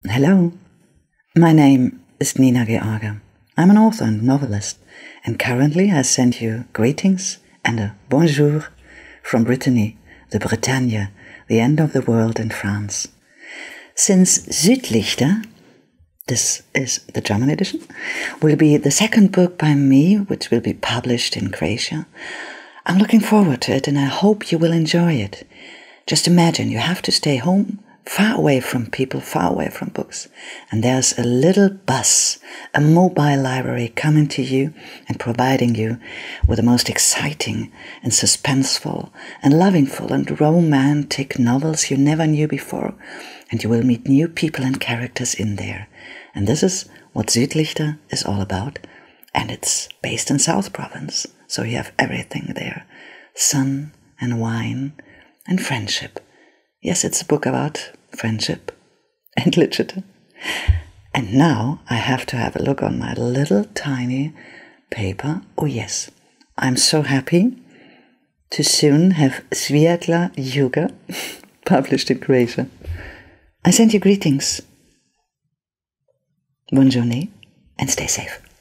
Hello, my name is Nina George. I'm an author and novelist, and currently I send you greetings and a bonjour from Brittany, the Bretagne, the end of the world in France. Since Südlichter, this is the German edition, will be the second book by me, which will be published in Croatia, I'm looking forward to it and I hope you will enjoy it. Just imagine you have to stay home, far away from people, far away from books, and there's a little bus, a mobile library coming to you and providing you with the most exciting and suspenseful and lovingful and romantic novels you never knew before, and you will meet new people and characters in there. And this is what Südlichter is all about, and it's based in South Province, so you have everything there. Sun and wine and friendship. Yes, it's a book about friendship and literature. And now I have to have a look on my little tiny paper. Oh yes, I'm so happy to soon have Sviatla Juga published in Croatia. I send you greetings. Buongiorno and stay safe.